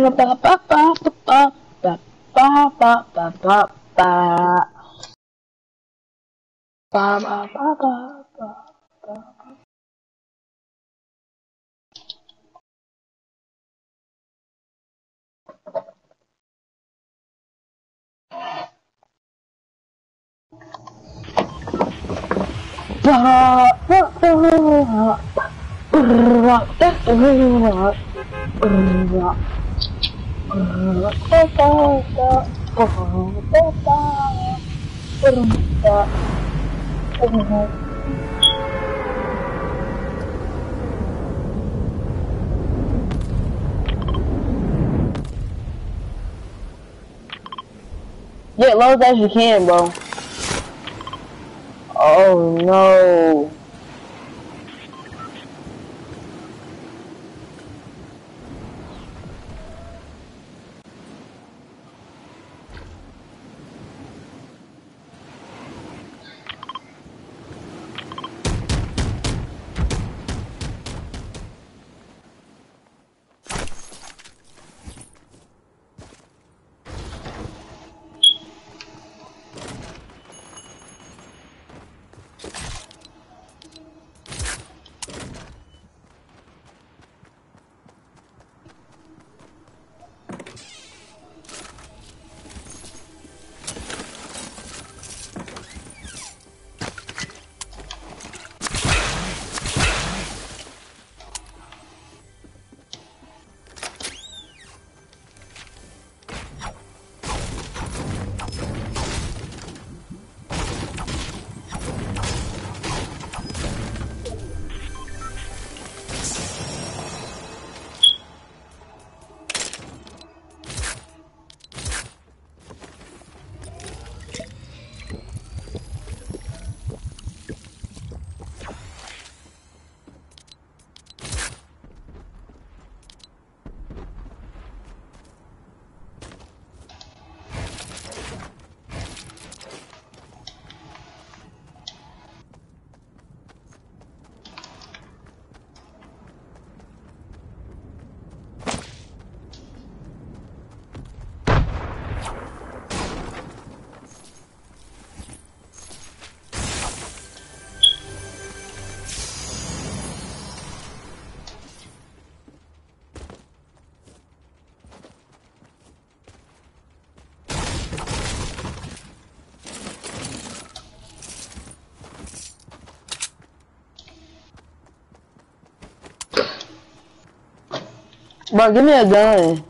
Get low as you can, bro. Oh no. Bro, give me a gun.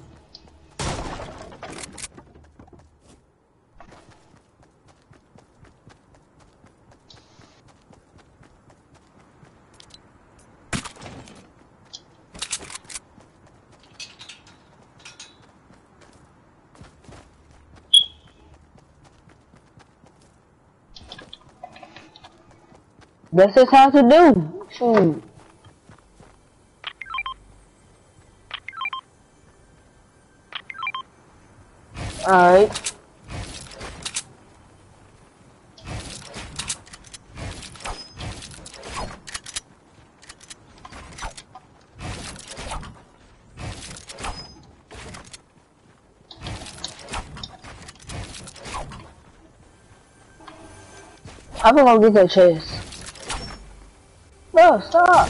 That's just how to do. Shoot. Alright. I'm gonna get that chest. Bro, stop.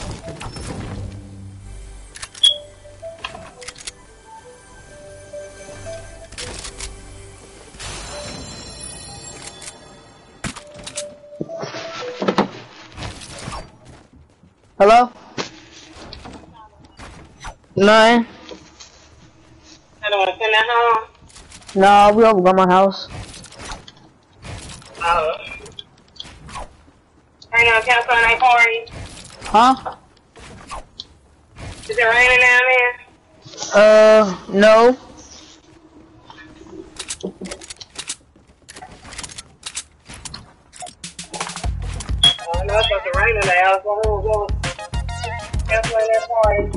Hello? Nine. I don't want to send that home. No, we over by my house. Oh. Are you gonna cancel a night party? Huh? Is it raining down there? No. Oh, no, it's supposed to rain today. I was going to go canceling that party.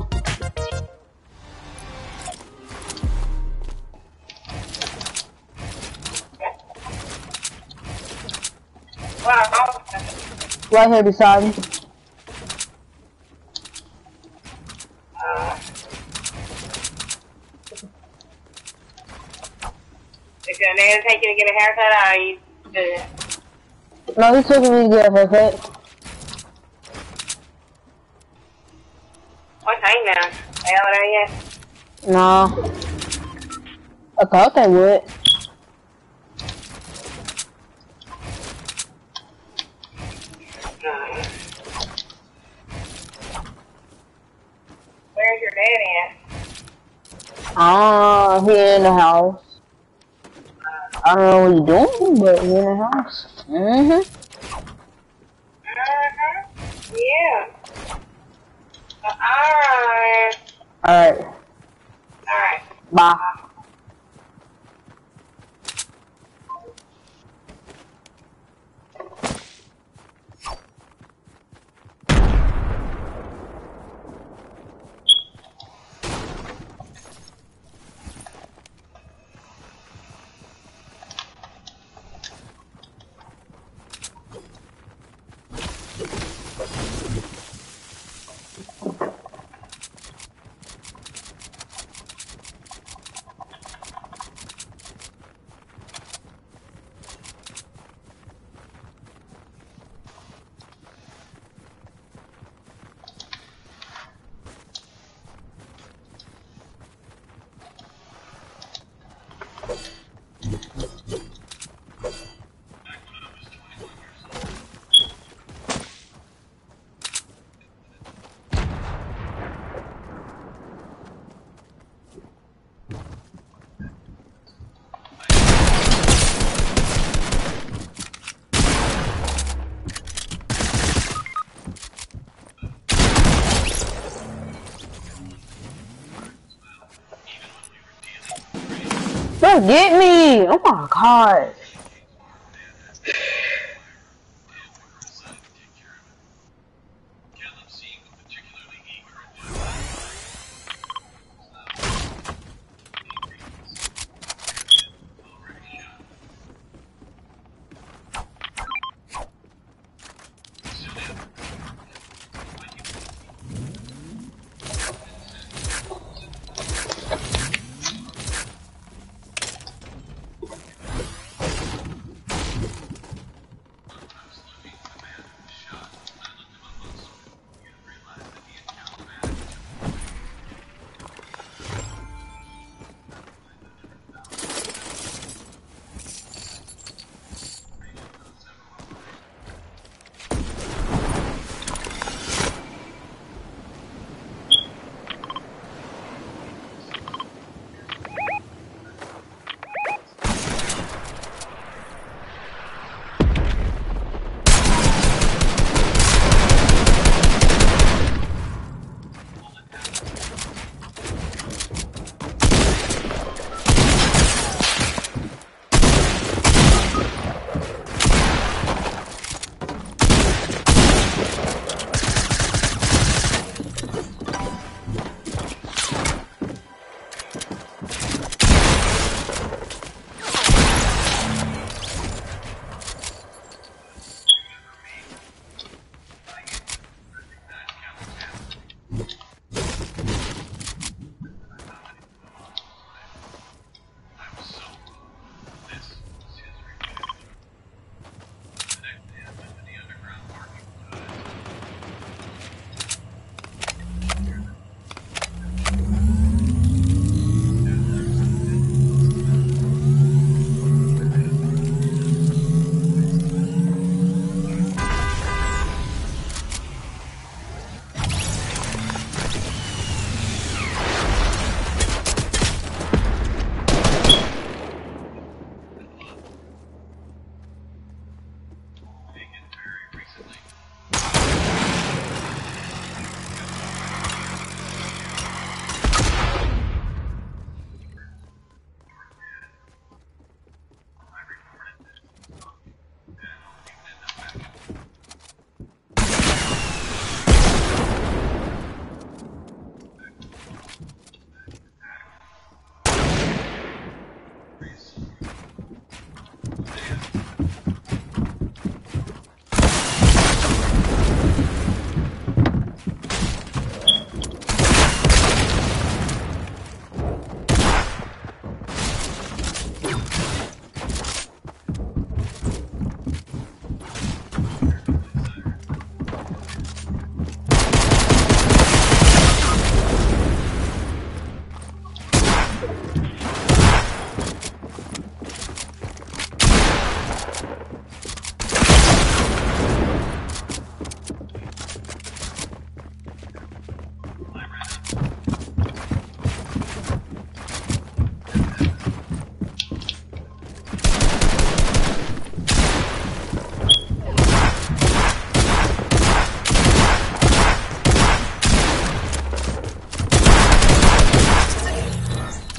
Wow. Right here beside me. didn't take you to get a haircut, or are you good? No, he took me to get a haircut. What time now? They over there yet? No. I thought they would. Where's your dad at? He in the house. I don't know what he's doing, but he in the house. Yeah. Alright. Alright. Alright. Bye. Don't get me! Oh my god.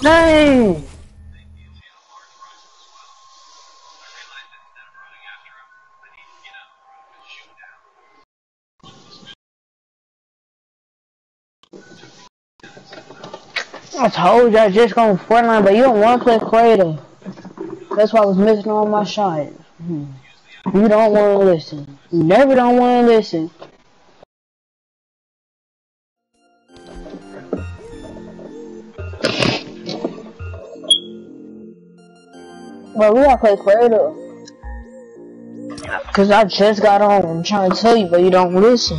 Dang! I told you I just gonna Fortnite, but you don't want to play creative. That's why I was missing all my shots. You don't want to listen. You never don't want to listen. But we gotta play creative. Cause I just got on. I'm trying to tell you, but you don't listen.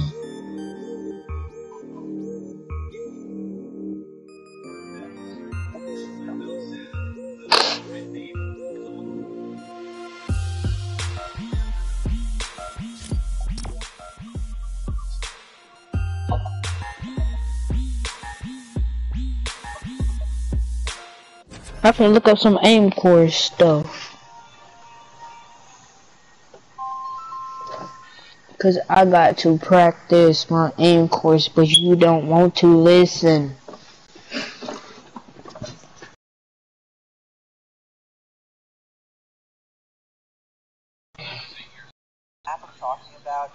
I can look up some aim course stuff. Cause I got to practice my aim course, but you don't want to listen. I'm talking about.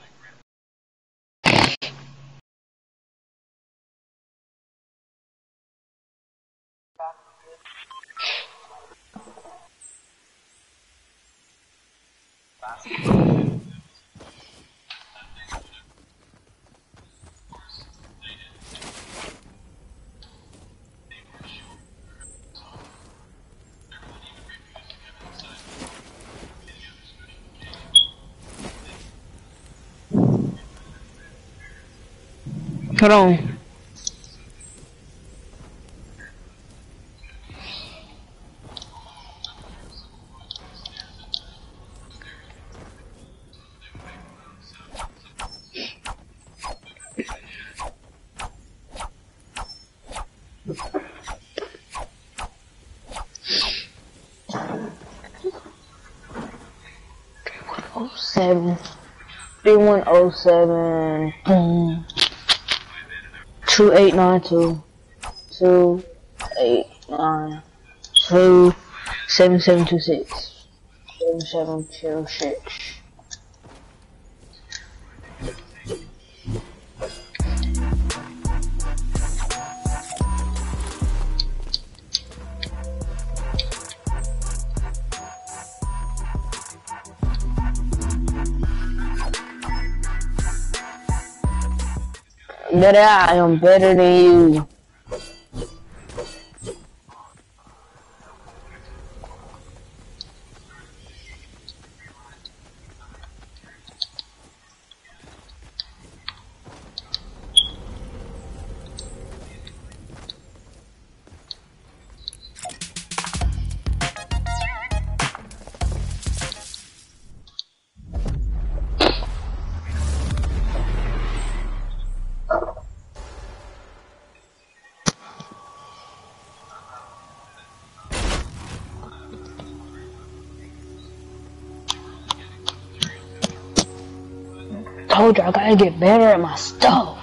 Hold on. Oh 07 3107 2892 289 7726 7706. But I am better than you. Told you I gotta get better at my stuff.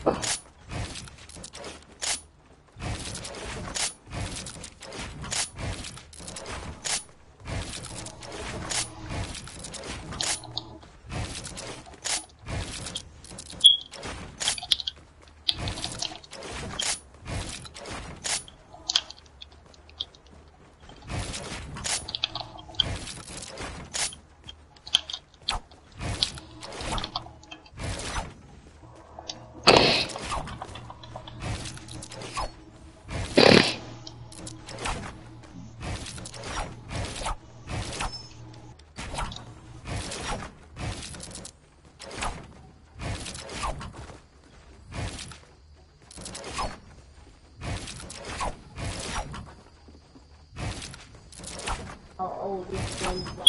How old is SpongeBob?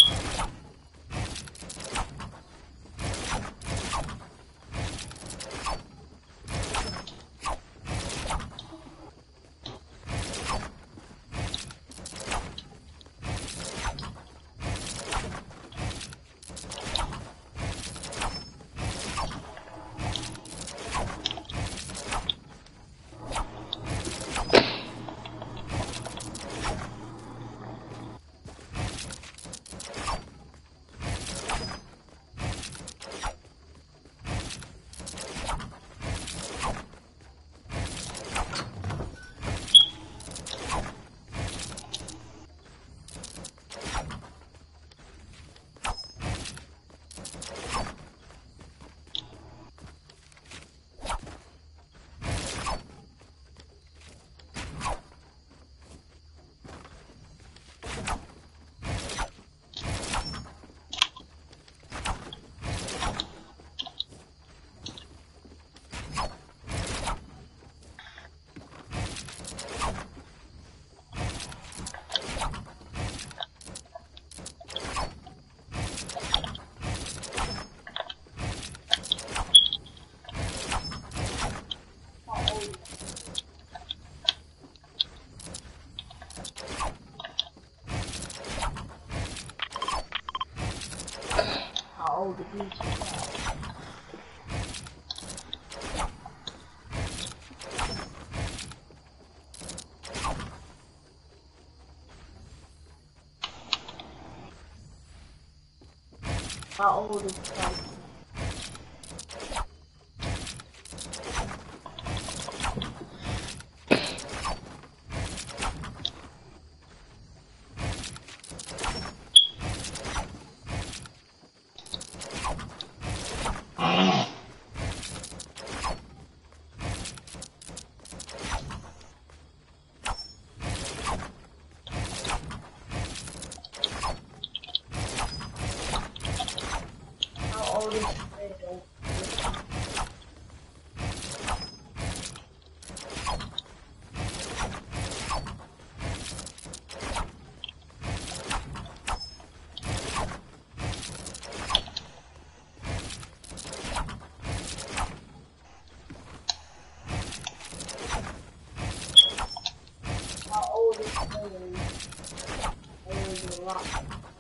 How old is he? How old is he? How old is he? How old is he? Is a lot.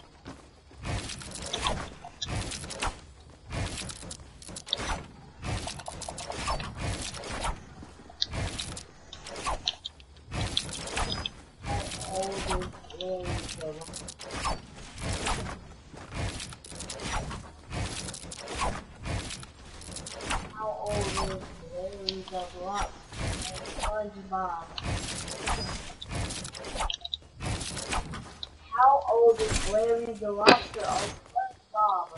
How old is Larry the Rock? SpongeBob. How old is Larry the Lobster of SpongeBob?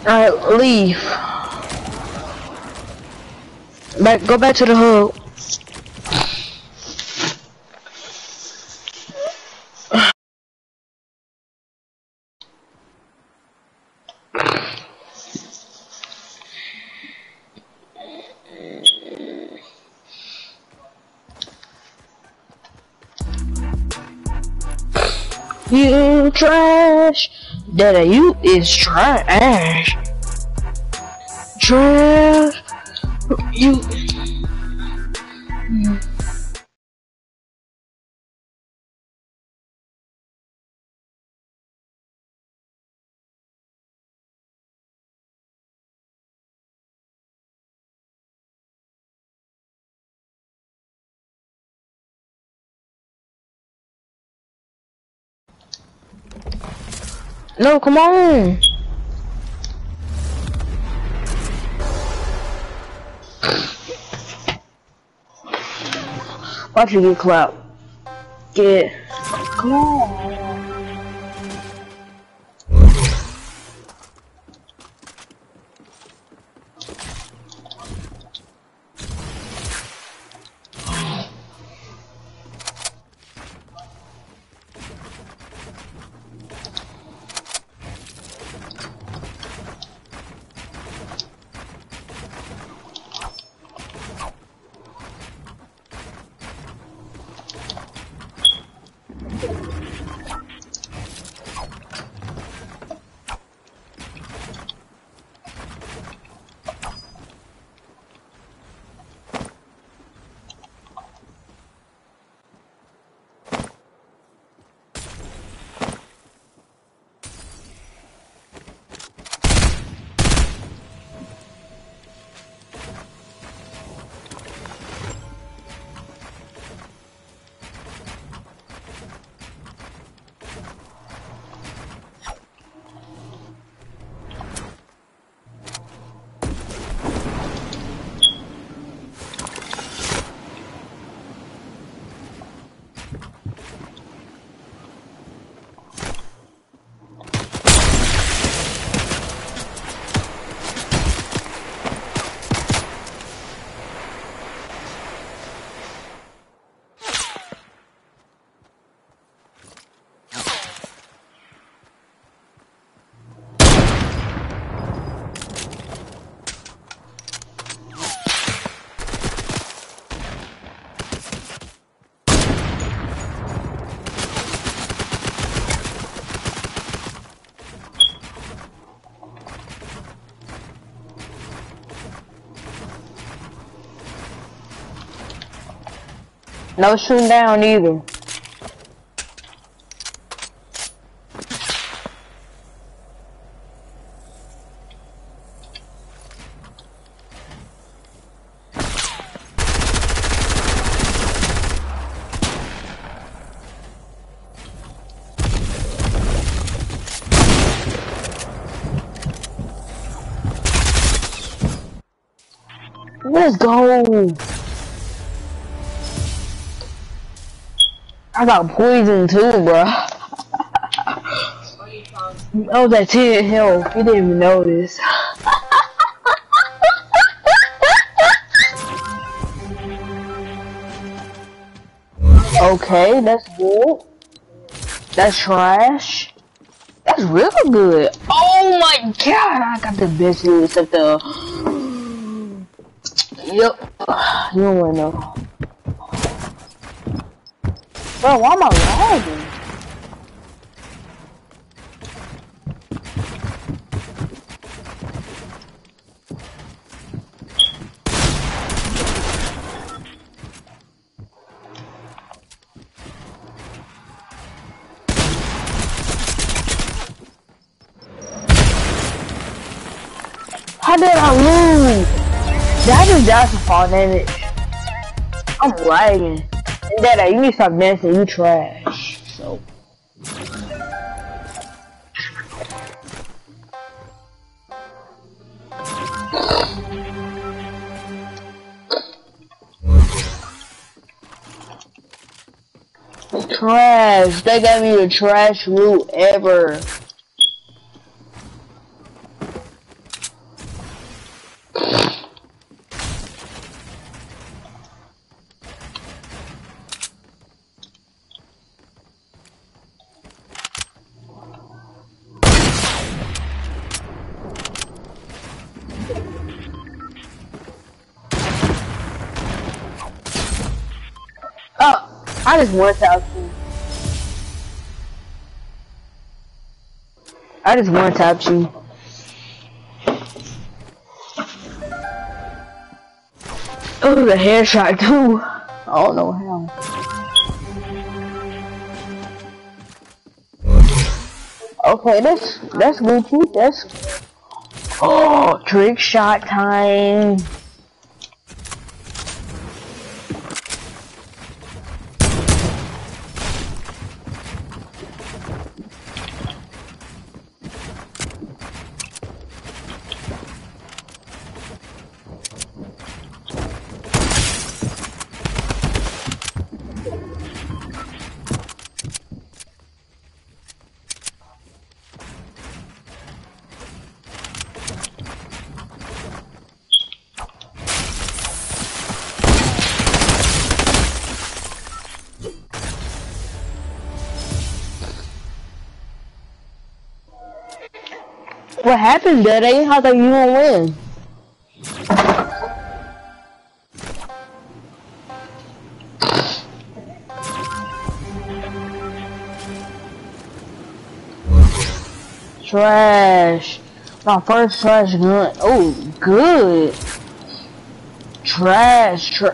Alright, leave. Go back to the hub. You trash. Daddy, you is trash. Trash. You. No, come on. Watch you get clapped. Get. Come on. No shooting down either. Let's go. I got poisoned too, bro. I was at 10 health. You didn't even notice. Okay, that's good. That's trash. That's really good. Oh my god, I got the best news except the. Yep. You don't wanna know. Bro, why am I lagging? How did I lose? Did I just die to fall damage? I'm lagging. And Dada, you need to stop dancing, you trash. So. Trash. They gave me the trash loot ever. I just one tap you. I just one tap you. It was a headshot too. I don't know how. Okay, that's Gucci. That's trick shot time. What happened, Daddy? I thought you gonna win. Trash. My first trash gun. Oh, good. Trash.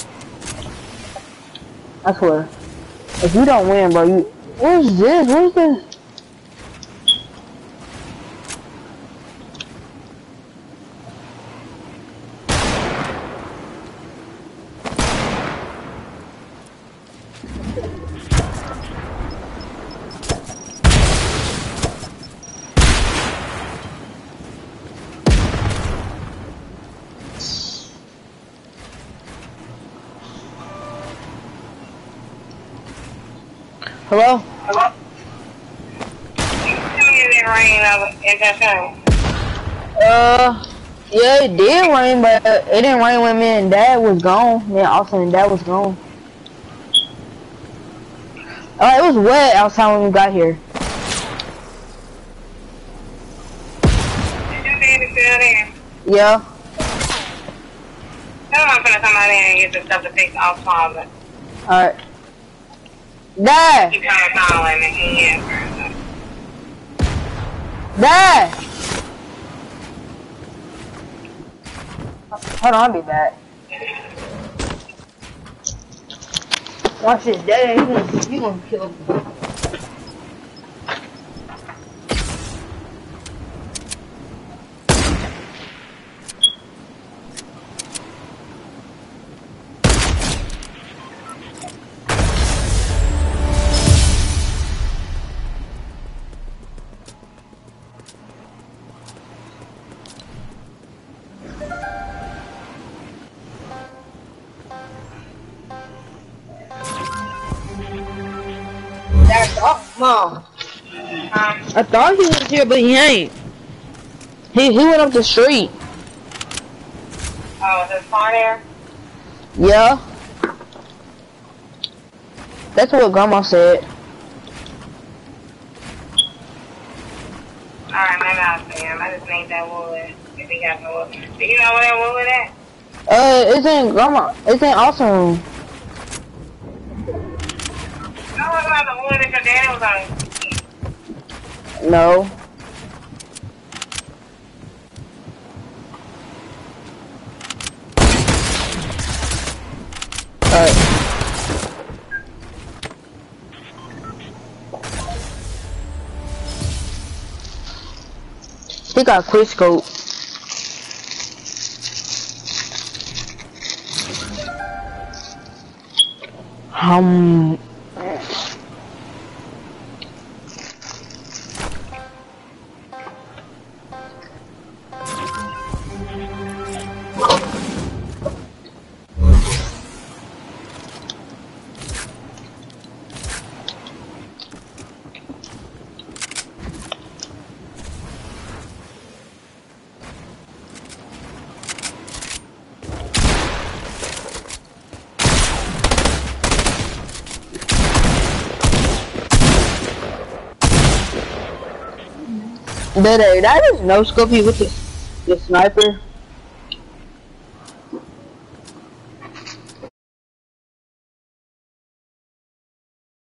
I swear. If you don't win, bro, you. What is this? What is this? Hello? Hello? It rain in that time. Yeah, it did rain, but it didn't rain when me and Dad was gone. Me and Austin and Dad was gone. It was wet outside when we got here. Did you see it still there? Yeah. Tell them I'm gonna come out there and get the stuff to fix off closet. Alright. Dad! Keep trying to call him and he answers. Dad! Hold on, I'll be back. Watch this, Dad. He gonna kill me. Mom. I thought he was here, but he ain't. He went up the street. Oh, is his car there? Yeah. That's what Grandma said. Alright, maybe I'll see him. I just need that wood. If he got no wood. Do you know where that wood at? It's in Grandma. It's in Austin room. No, what about the wood that your daddy was on? No. Alright. He got a quick scope. That is no scopy with the sniper.